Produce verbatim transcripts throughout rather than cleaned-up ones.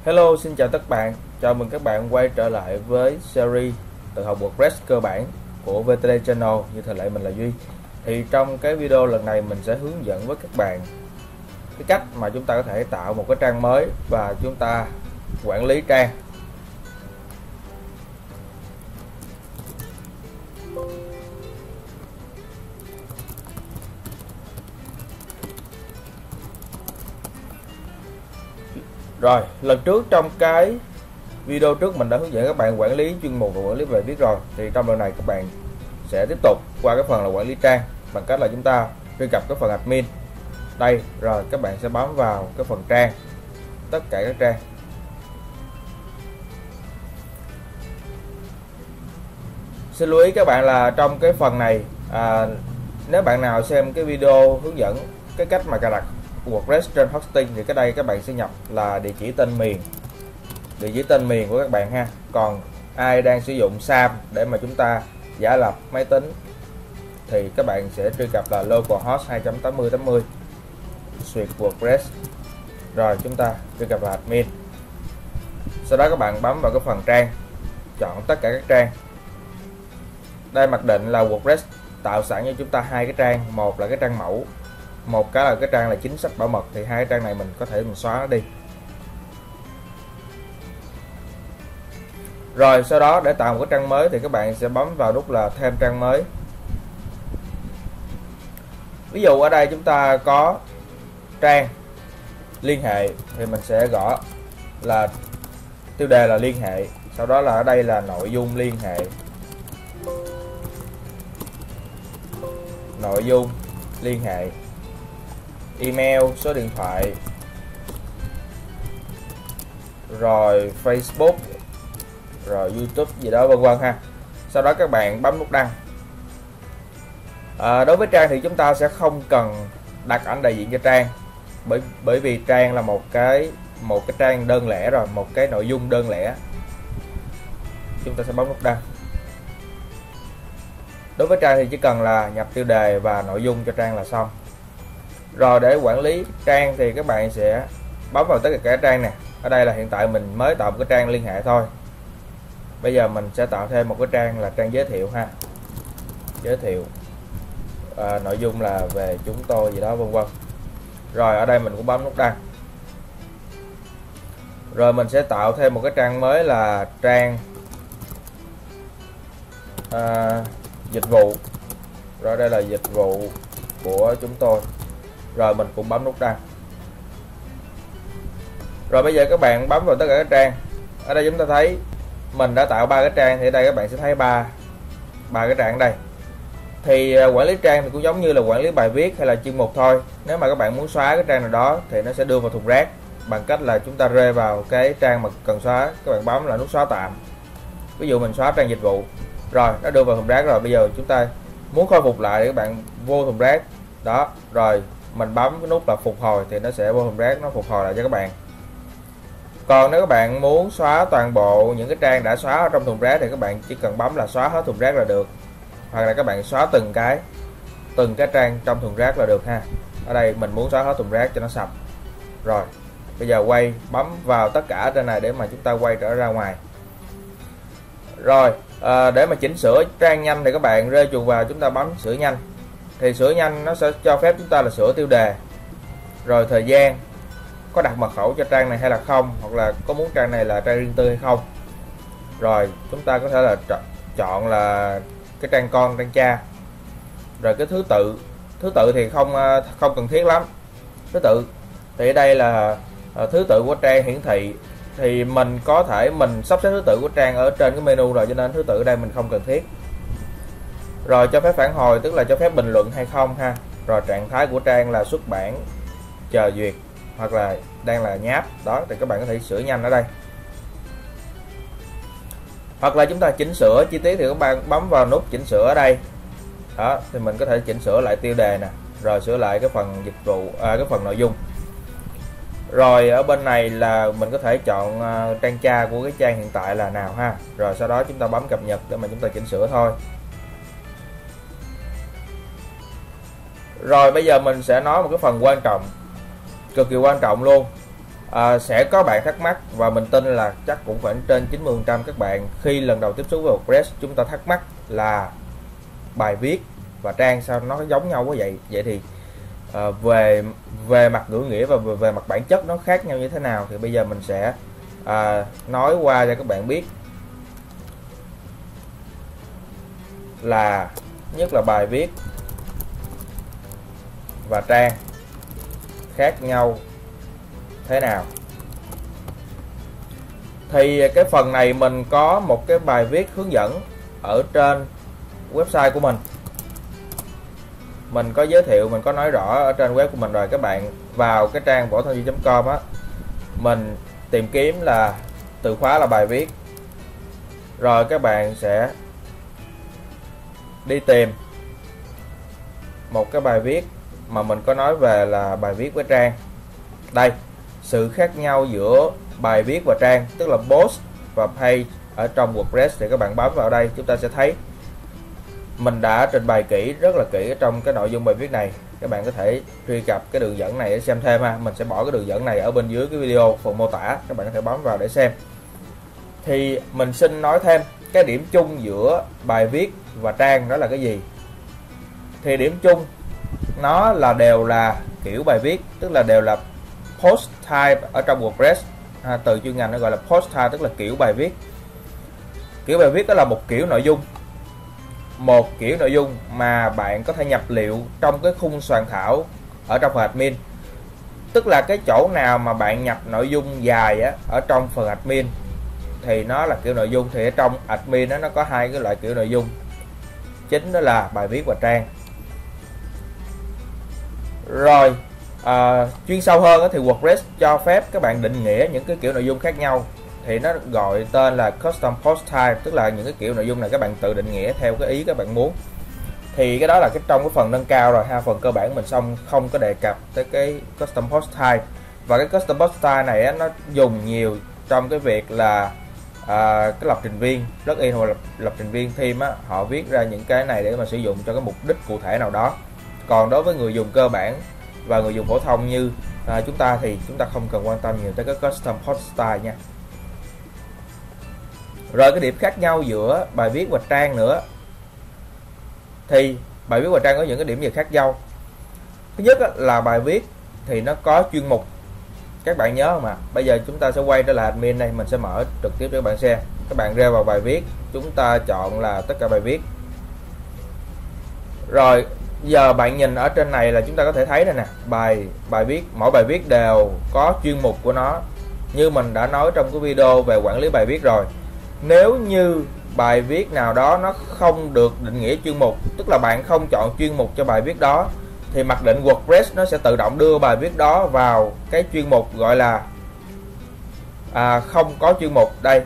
Hello, xin chào tất bạn. Chào mừng các bạn quay trở lại với series tự học WordPress cơ bản của vê tê đê Channel. Như thường lệ, mình là Duy. Thì trong cái video lần này mình sẽ hướng dẫn với các bạn cái cách mà chúng ta có thể tạo một cái trang mới và chúng ta quản lý trang. Rồi, lần trước trong cái video trước mình đã hướng dẫn các bạn quản lý chuyên mục và quản lý bài viết rồi. Thì trong lần này các bạn sẽ tiếp tục qua cái phần là quản lý trang bằng cách là chúng ta truy cập cái phần admin. Đây, rồi các bạn sẽ bấm vào cái phần trang, tất cả các trang. Xin lưu ý các bạn là trong cái phần này à, nếu bạn nào xem cái video hướng dẫn cái cách mà cài đặt WordPress trên hosting thì cái đây các bạn sẽ nhập là địa chỉ tên miền địa chỉ tên miền của các bạn ha. Còn ai đang sử dụng SAM để mà chúng ta giả lập máy tính thì các bạn sẽ truy cập là localhost hai chấm tám mươi chấm tám mươi suite WordPress, rồi chúng ta truy cập là admin. Sau đó các bạn bấm vào cái phần trang, chọn tất cả các trang. Đây mặc định là WordPress tạo sẵn cho chúng ta hai cái trang, một là cái trang mẫu, một cái là cái trang là chính sách bảo mật. Thì hai cái trang này mình có thể mình xóa nó đi. Rồi sau đó để tạo một cái trang mới thì các bạn sẽ bấm vào nút là thêm trang mới. Ví dụ ở đây chúng ta có trang liên hệ thì mình sẽ gõ là tiêu đề là liên hệ, sau đó là ở đây là nội dung liên hệ, nội dung liên hệ, email, số điện thoại, rồi Facebook, rồi YouTube gì đó vân vân ha. Sau đó các bạn bấm nút đăng. À, đối với trang thì chúng ta sẽ không cần đặt ảnh đại diện cho trang, bởi bởi vì trang là một cái một cái trang đơn lẻ rồi, một cái nội dung đơn lẻ. Chúng ta sẽ bấm nút đăng. Đối với trang thì chỉ cần là nhập tiêu đề và nội dung cho trang là xong. Rồi để quản lý trang thì các bạn sẽ bấm vào tất cả các trang nè. Ở đây là hiện tại mình mới tạo một cái trang liên hệ thôi. Bây giờ mình sẽ tạo thêm một cái trang là trang giới thiệu ha. Giới thiệu à, nội dung là về chúng tôi gì đó vân vân. Rồi ở đây mình cũng bấm nút đăng. Rồi mình sẽ tạo thêm một cái trang mới là trang à, dịch vụ. Rồi đây là dịch vụ của chúng tôi. Rồi mình cũng bấm nút đăng. Rồi bây giờ các bạn bấm vào tất cả các trang. Ở đây chúng ta thấy mình đã tạo ba cái trang, thì ở đây các bạn sẽ thấy ba ba cái trang ở đây. Thì quản lý trang thì cũng giống như là quản lý bài viết hay là chuyên mục thôi. Nếu mà các bạn muốn xóa cái trang nào đó thì nó sẽ đưa vào thùng rác bằng cách là chúng ta rê vào cái trang mà cần xóa, các bạn bấm là nút xóa tạm. Ví dụ mình xóa trang dịch vụ, rồi nó đưa vào thùng rác rồi. Bây giờ chúng ta muốn khôi phục lại thì các bạn vô thùng rác đó, rồi mình bấm cái nút là phục hồi thì nó sẽ vô thùng rác, nó phục hồi lại cho các bạn. Còn nếu các bạn muốn xóa toàn bộ những cái trang đã xóa ở trong thùng rác thì các bạn chỉ cần bấm là xóa hết thùng rác là được, hoặc là các bạn xóa từng cái từng cái trang trong thùng rác là được ha. Ở đây mình muốn xóa hết thùng rác cho nó sạch. Rồi bây giờ quay, bấm vào tất cả trên này để mà chúng ta quay trở ra ngoài. Rồi à, để mà chỉnh sửa trang nhanh thì các bạn rê chuột vào, chúng ta bấm sửa nhanh. Thì sửa nhanh nó sẽ cho phép chúng ta là sửa tiêu đề, rồi thời gian, có đặt mật khẩu cho trang này hay là không, hoặc là có muốn trang này là trang riêng tư hay không. Rồi chúng ta có thể là chọn là cái trang con, trang cha. Rồi cái thứ tự thứ tự thì không không cần thiết lắm. Thứ tự thì ở đây là thứ tự của trang hiển thị, thì mình có thể mình sắp xếp thứ tự của trang ở trên cái menu rồi, cho nên thứ tự ở đây mình không cần thiết. Rồi cho phép phản hồi, tức là cho phép bình luận hay không ha. Rồi trạng thái của trang là xuất bản, chờ duyệt, hoặc là đang là nháp đó, thì các bạn có thể sửa nhanh ở đây. Hoặc là chúng ta chỉnh sửa chi tiết thì các bạn bấm vào nút chỉnh sửa ở đây đó, thì mình có thể chỉnh sửa lại tiêu đề nè, rồi sửa lại cái phần dịch vụ, à, cái phần nội dung. Rồi ở bên này là mình có thể chọn uh, trang cha của cái trang hiện tại là nào ha. Rồi sau đó chúng ta bấm cập nhật để mà chúng ta chỉnh sửa thôi. Rồi bây giờ mình sẽ nói một cái phần quan trọng, cực kỳ quan trọng luôn, à, sẽ có bạn thắc mắc, và mình tin là chắc cũng khoảng trên chín mươi phần trăm các bạn khi lần đầu tiếp xúc với WordPress chúng ta thắc mắc là bài viết và trang sao nó giống nhau quá vậy. Vậy thì à, về về mặt ngữ nghĩa và về, về mặt bản chất nó khác nhau như thế nào, thì bây giờ mình sẽ à, nói qua cho các bạn biết. Là nhất là bài viết và trang khác nhau thế nào. Thì cái phần này mình có một cái bài viết hướng dẫn ở trên website của mình. Mình có giới thiệu, mình có nói rõ ở trên web của mình rồi. Các bạn vào cái trang võ thanh duy chấm com á, mình tìm kiếm là từ khóa là bài viết, rồi các bạn sẽ đi tìm một cái bài viết mà mình có nói về là bài viết với trang. Đây, sự khác nhau giữa bài viết và trang, tức là post và page ở trong WordPress. Thì các bạn bấm vào đây, chúng ta sẽ thấy mình đã trình bày kỹ, rất là kỹ ở trong cái nội dung bài viết này. Các bạn có thể truy cập cái đường dẫn này để xem thêm ha. Mình sẽ bỏ cái đường dẫn này ở bên dưới cái video phần mô tả, các bạn có thể bấm vào để xem. Thì mình xin nói thêm cái điểm chung giữa bài viết và trang đó là cái gì. Thì điểm chung nó là đều là kiểu bài viết, tức là đều là post type ở trong WordPress. À, từ chuyên ngành nó gọi là post type, tức là kiểu bài viết. Kiểu bài viết đó là một kiểu nội dung, một kiểu nội dung mà bạn có thể nhập liệu trong cái khung soạn thảo ở trong phần admin. Tức là cái chỗ nào mà bạn nhập nội dung dài á, ở trong phần admin thì nó là kiểu nội dung. Thì ở trong admin đó, nó có hai cái loại kiểu nội dung chính, đó là bài viết và trang. Rồi à, chuyên sâu hơn đó, thì WordPress cho phép các bạn định nghĩa những cái kiểu nội dung khác nhau. Thì nó gọi tên là custom post type, tức là những cái kiểu nội dung này các bạn tự định nghĩa theo cái ý các bạn muốn. Thì cái đó là cái trong cái phần nâng cao rồi ha. Phần cơ bản mình xong không có đề cập tới cái custom post type. Và cái custom post type này á, nó dùng nhiều trong cái việc là à, cái lập trình viên plugin hoặc lập, lập trình viên theme á, họ viết ra những cái này để mà sử dụng cho cái mục đích cụ thể nào đó. Còn đối với người dùng cơ bản và người dùng phổ thông như à, chúng ta thì chúng ta không cần quan tâm nhiều tới cái custom post style nha. Rồi cái điểm khác nhau giữa bài viết và trang nữa. Thì bài viết và trang có những cái điểm gì khác nhau. Thứ nhất là bài viết thì nó có chuyên mục. Các bạn nhớ không ạ? Bây giờ chúng ta sẽ quay trở lại admin này, mình sẽ mở trực tiếp cho các bạn xem. Các bạn reo vào bài viết, chúng ta chọn là tất cả bài viết. Rồi giờ bạn nhìn ở trên này là chúng ta có thể thấy đây nè, bài bài viết, mỗi bài viết đều có chuyên mục của nó. Như mình đã nói trong cái video về quản lý bài viết rồi. Nếu như bài viết nào đó nó không được định nghĩa chuyên mục, tức là bạn không chọn chuyên mục cho bài viết đó, thì mặc định WordPress nó sẽ tự động đưa bài viết đó vào cái chuyên mục gọi là à, không có chuyên mục. Đây,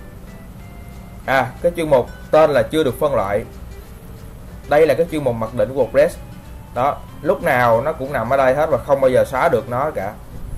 à cái chuyên mục tên là chưa được phân loại. Đây là cái chuyên mục mặc định của WordPress đó, lúc nào nó cũng nằm ở đây hết và không bao giờ xóa được nó cả.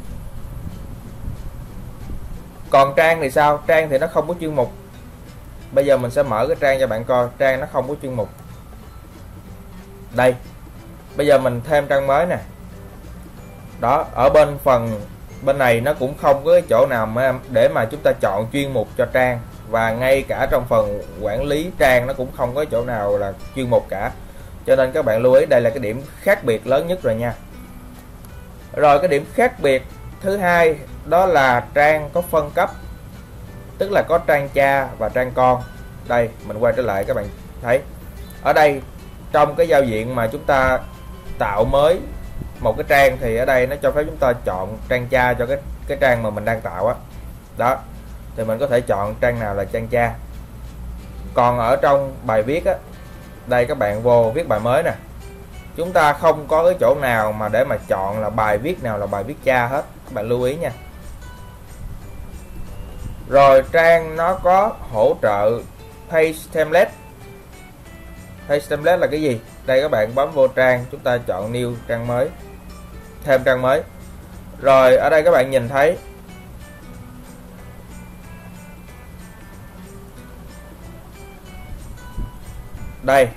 Còn trang thì sao? Trang thì nó không có chuyên mục. Bây giờ mình sẽ mở cái trang cho bạn coi. Trang nó không có chuyên mục. Đây, bây giờ mình thêm trang mới nè. Đó, ở bên phần bên này nó cũng không có cái chỗ nào mà để mà chúng ta chọn chuyên mục cho trang. Và ngay cả trong phần quản lý trang nó cũng không có chỗ nào là chuyên mục cả. Cho nên các bạn lưu ý, đây là cái điểm khác biệt lớn nhất rồi nha. Rồi cái điểm khác biệt thứ hai đó là trang có phân cấp, tức là có trang cha và trang con. Đây mình quay trở lại, các bạn thấy ở đây trong cái giao diện mà chúng ta tạo mới một cái trang thì ở đây nó cho phép chúng ta chọn trang cha cho cái cái trang mà mình đang tạo á. Đó, thì mình có thể chọn trang nào là trang cha. Còn ở trong bài viết á, đây các bạn vô viết bài mới nè, chúng ta không có cái chỗ nào mà để mà chọn là bài viết nào là bài viết cha hết, các bạn lưu ý nha. Rồi trang nó có hỗ trợ page template. Page template là cái gì? Đây các bạn bấm vô trang, chúng ta chọn new trang mới, thêm trang mới. Rồi ở đây các bạn nhìn thấy đây,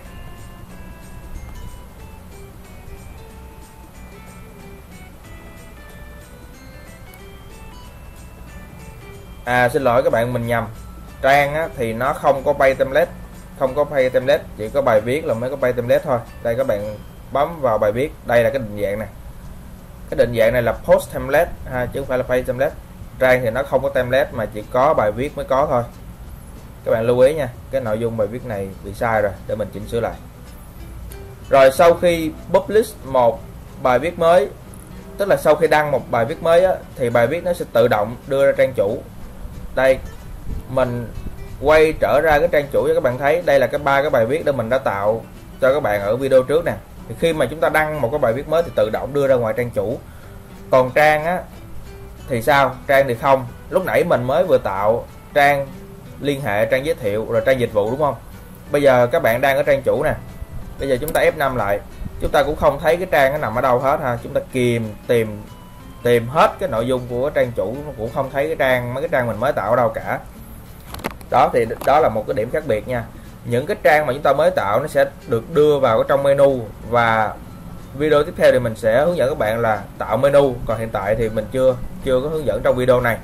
À xin lỗi các bạn, mình nhầm. Trang á, thì nó không có page template, không có page template, chỉ có bài viết là mới có page template thôi. Đây các bạn bấm vào bài viết, đây là cái định dạng này. Cái định dạng này là post template ha, chứ không phải là page template. Trang thì nó không có template mà chỉ có bài viết mới có thôi. Các bạn lưu ý nha, cái nội dung bài viết này bị sai rồi, để mình chỉnh sửa lại. Rồi sau khi publish một bài viết mới, tức là sau khi đăng một bài viết mới á, thì bài viết nó sẽ tự động đưa ra trang chủ. Đây, mình quay trở ra cái trang chủ cho các bạn thấy, đây là cái ba cái bài viết để mình đã tạo cho các bạn ở video trước nè. Thì khi mà chúng ta đăng một cái bài viết mới thì tự động đưa ra ngoài trang chủ. Còn trang á thì sao? Trang thì không. Lúc nãy mình mới vừa tạo trang liên hệ, trang giới thiệu, rồi trang dịch vụ đúng không? Bây giờ các bạn đang ở trang chủ nè. Bây giờ chúng ta F năm lại, chúng ta cũng không thấy cái trang nó nằm ở đâu hết ha. Chúng ta kìm tìm tìm hết cái nội dung của trang chủ, nó cũng không thấy cái trang mấy cái trang mình mới tạo ở đâu cả. Đó thì đó là một cái điểm khác biệt nha. Những cái trang mà chúng ta mới tạo nó sẽ được đưa vào cái trong menu, và video tiếp theo thì mình sẽ hướng dẫn các bạn là tạo menu. Còn hiện tại thì mình chưa chưa có hướng dẫn trong video này.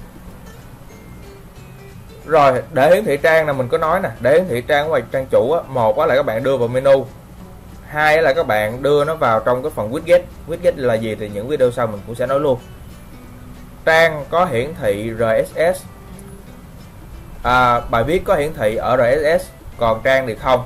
Rồi để hiển thị trang là mình có nói nè, để hiển thị trang ngoài trang chủ á, một là các bạn đưa vào menu, hai là các bạn đưa nó vào trong cái phần widget. Widget là gì thì những video sau mình cũng sẽ nói luôn. Trang có hiển thị rờ ét ét, à, bài viết có hiển thị ở rờ ét ét, còn trang thì không.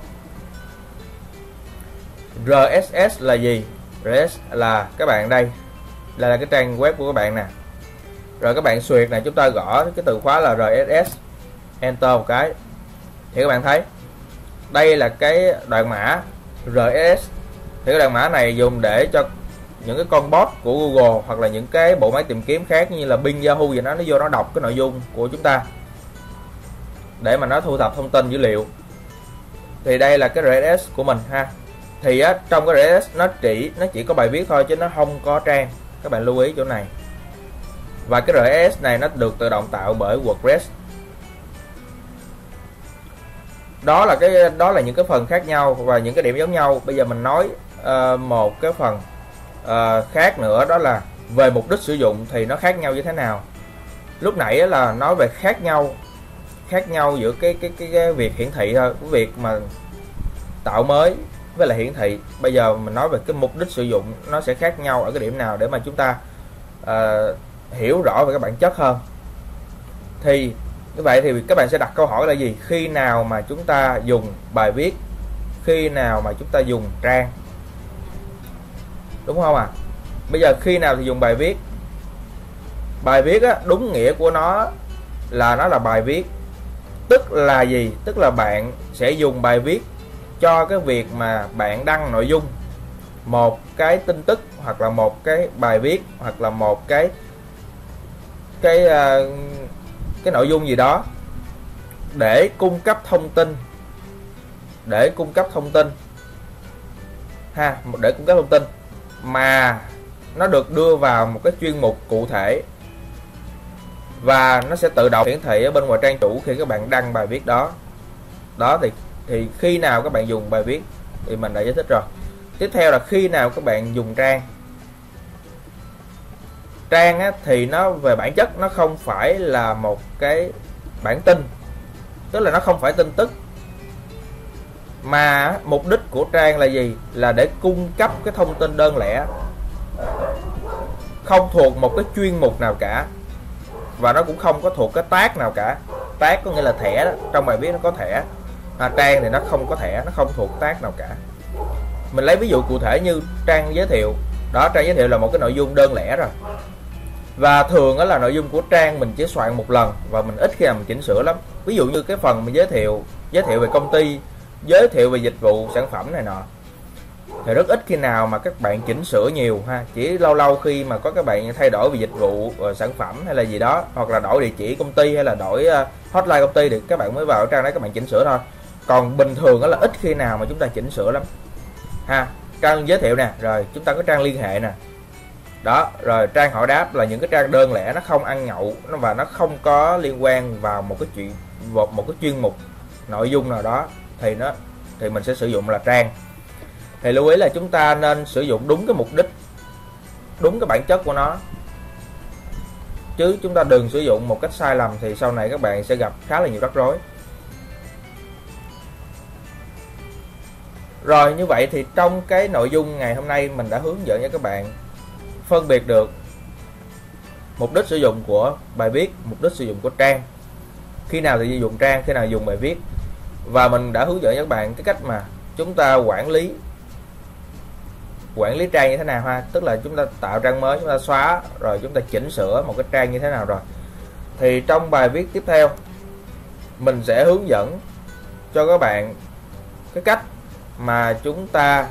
rờ ét ét là gì? rờ ét ét là các bạn đây, đây là cái trang web của các bạn nè. Rồi các bạn xuyệt này, chúng ta gõ cái từ khóa là rờ ét ét, enter một cái thì các bạn thấy đây là cái đoạn mã rờ ét ét. Thì cái đoạn mã này dùng để cho những cái con bot của Google hoặc là những cái bộ máy tìm kiếm khác như là Bing, Yahoo gì đó, nó vô nó đọc cái nội dung của chúng ta để mà nó thu thập thông tin dữ liệu. Thì đây là cái rờ ét ét của mình ha. Thì á, trong cái rờ ét ét nó chỉ nó chỉ có bài viết thôi chứ nó không có trang. Các bạn lưu ý chỗ này. Và cái rờ ét ét này nó được tự động tạo bởi WordPress. Đó là cái đó là những cái phần khác nhau và những cái điểm giống nhau. Bây giờ mình nói uh, một cái phần uh, khác nữa, đó là về mục đích sử dụng thì nó khác nhau như thế nào. Lúc nãy là nói về khác nhau khác nhau giữa cái cái cái, cái việc hiển thị thôi, cái việc mà tạo mới với lại hiển thị. Bây giờ mình nói về cái mục đích sử dụng nó sẽ khác nhau ở cái điểm nào để mà chúng ta uh, hiểu rõ về cái bản chất hơn. Thì như vậy thì các bạn sẽ đặt câu hỏi là gì? Khi nào mà chúng ta dùng bài viết, khi nào mà chúng ta dùng trang, đúng không à? Bây giờ khi nào thì dùng bài viết? Bài viết á, đúng nghĩa của nó là nó là bài viết. Tức là gì? Tức là bạn sẽ dùng bài viết cho cái việc mà bạn đăng nội dung, một cái tin tức hoặc là một cái bài viết hoặc là một cái cái uh, cái nội dung gì đó để cung cấp thông tin, để cung cấp thông tin ha, để cung cấp thông tin mà nó được đưa vào một cái chuyên mục cụ thể, và nó sẽ tự động hiển thị ở bên ngoài trang chủ khi các bạn đăng bài viết đó. Đó thì thì khi nào các bạn dùng bài viết thì mình đã giải thích rồi. Tiếp theo là khi nào các bạn dùng trang. Trang á, thì nó về bản chất nó không phải là một cái bản tin, tức là nó không phải tin tức, mà mục đích của trang là gì? Là để cung cấp cái thông tin đơn lẻ, không thuộc một cái chuyên mục nào cả, và nó cũng không có thuộc cái tag nào cả. Tag có nghĩa là thẻ đó, trong bài viết nó có thẻ. À, trang thì nó không có thẻ, nó không thuộc tag nào cả. Mình lấy ví dụ cụ thể như trang giới thiệu. Đó, trang giới thiệu là một cái nội dung đơn lẻ rồi. Và thường đó là nội dung của trang mình chỉ soạn một lần và mình ít khi nào mình chỉnh sửa lắm. Ví dụ như cái phần mình giới thiệu, giới thiệu về công ty, giới thiệu về dịch vụ, sản phẩm này nọ, thì rất ít khi nào mà các bạn chỉnh sửa nhiều ha. Chỉ lâu lâu khi mà có các bạn thay đổi về dịch vụ, sản phẩm hay là gì đó, hoặc là đổi địa chỉ công ty hay là đổi hotline công ty thì các bạn mới vào trang đấy các bạn chỉnh sửa thôi. Còn bình thường đó là ít khi nào mà chúng ta chỉnh sửa lắm ha. Trang giới thiệu nè, rồi chúng ta có trang liên hệ nè, đó, rồi trang hỏi đáp là những cái trang đơn lẻ, nó không ăn nhậu và nó không có liên quan vào một cái chuyện một một cái chuyên mục nội dung nào đó, thì nó thì mình sẽ sử dụng là trang. Thì lưu ý là chúng ta nên sử dụng đúng cái mục đích, đúng cái bản chất của nó. chứ chúng ta đừng sử dụng một cách sai lầm thì sau này các bạn sẽ gặp khá là nhiều rắc rối. Rồi, như vậy thì trong cái nội dung ngày hôm nay mình đã hướng dẫn cho các bạn phân biệt được mục đích sử dụng của bài viết, mục đích sử dụng của trang, khi nào thì dùng trang, khi nào dùng bài viết, và mình đã hướng dẫn cho các bạn cái cách mà chúng ta quản lý quản lý trang như thế nào ha, tức là chúng ta tạo trang mới, chúng ta xóa rồi chúng ta chỉnh sửa một cái trang như thế nào rồi. Thì trong bài viết tiếp theo mình sẽ hướng dẫn cho các bạn cái cách mà chúng ta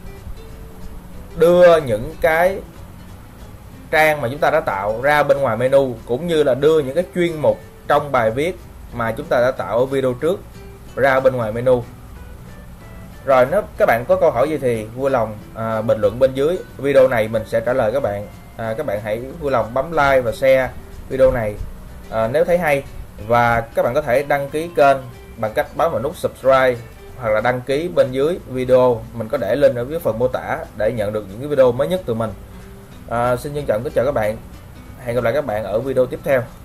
đưa những cái trang mà chúng ta đã tạo ra bên ngoài menu, cũng như là đưa những cái chuyên mục trong bài viết mà chúng ta đã tạo ở video trước ra bên ngoài menu. Rồi, nếu các bạn có câu hỏi gì thì vui lòng à, bình luận bên dưới video này, mình sẽ trả lời các bạn. à, Các bạn hãy vui lòng bấm like và share video này à, nếu thấy hay, và các bạn có thể đăng ký kênh bằng cách bấm vào nút subscribe hoặc là đăng ký bên dưới video, mình có để link ở dưới phần mô tả để nhận được những cái video mới nhất từ mình. à, Xin trân trọng kính chào các bạn, hẹn gặp lại các bạn ở video tiếp theo.